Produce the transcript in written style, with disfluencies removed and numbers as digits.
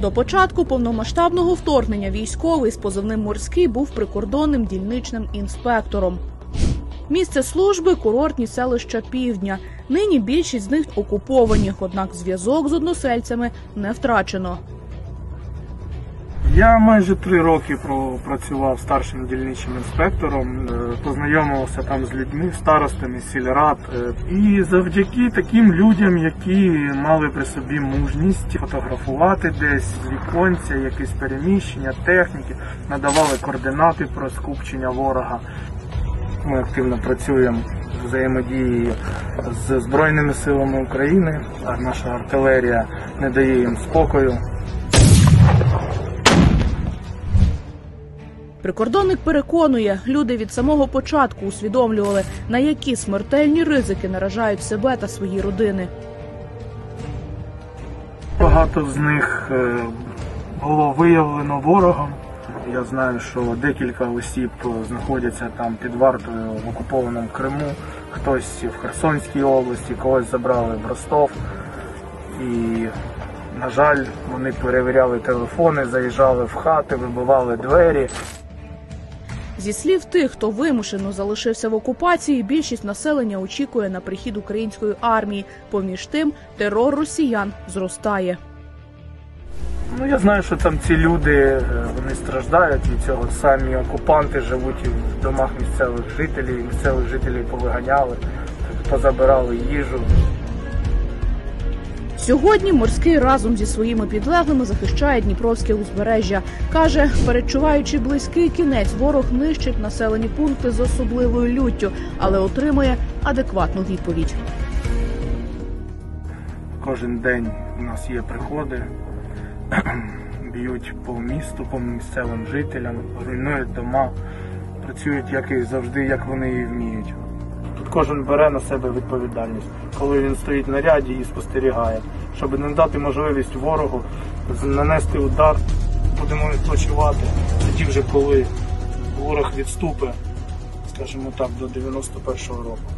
До початку повномасштабного вторгнення військовий з позивним «Морський» був прикордонним дільничним інспектором. Місце служби – курортні селища Півдня. Нині більшість з них окуповані, однак зв'язок з односельцями не втрачено. Я майже 3 роки пропрацював старшим дільничним інспектором, познайомився там з людьми, старостами, сільрад. І завдяки таким людям, які мали при собі мужність фотографувати десь з віконця, якісь переміщення, техніки, надавали координати про скупчення ворога. Ми активно працюємо з взаємодією з Збройними силами України, а наша артилерія не дає їм спокою. Прикордонник переконує, люди від самого початку усвідомлювали, на які смертельні ризики наражають себе та свої родини. Багато з них було виявлено ворогом. Я знаю, що декілька осіб знаходяться там під вартою в окупованому Криму, хтось в Херсонській області, когось забрали в Ростов. І, на жаль, вони перевіряли телефони, заїжджали в хати, вибивали двері. Зі слів тих, хто вимушено залишився в окупації, більшість населення очікує на прихід української армії. Поміж тим, терор росіян зростає. Я знаю, що там ці люди, вони страждають від цього. Самі окупанти живуть в домах місцевих жителів повиганяли, позабирали їжу. Сьогодні «Морський» разом зі своїми підлеглими захищає Дніпровське узбережжя. Каже, передчуваючи близький кінець, ворог нищить населені пункти з особливою люттю, але отримує адекватну відповідь. Кожен день у нас є приходи, б'ють по місту, по місцевим жителям, руйнують дома, працюють як і завжди, як вони і вміють. Тут кожен бере на себе відповідальність, коли він стоїть на ряді і спостерігає. Щоб не дати можливість ворогу нанести удар, будемо відпочивати. Тоді вже коли ворог відступить, скажімо так, до 91-го року.